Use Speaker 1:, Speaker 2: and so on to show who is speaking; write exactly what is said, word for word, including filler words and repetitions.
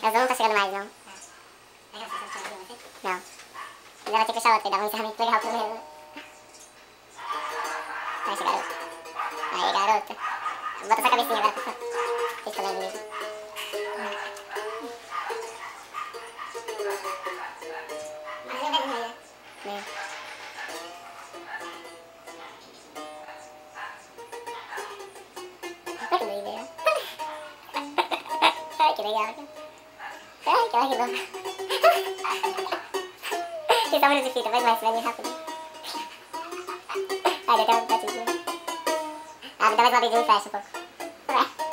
Speaker 1: Azul não tá chegando mais, não. Não. Mas ela vai ter que fechar outra, dar um encerramento legal primeiro, né? Vai, esse garoto. Aí, garota. Bota essa cabecinha agora pra fora. Vocês estão vendo mesmo. Mas eu vejo meio, né? Ai, que doideira. Ai, que legal. Ai, que ela que louca. Fiz só um minuto de fita, vai mais, vai bem rápido. Ai, deu até um batidinho. Ah, me dá mais uma vez e fecha um pouco. Vai.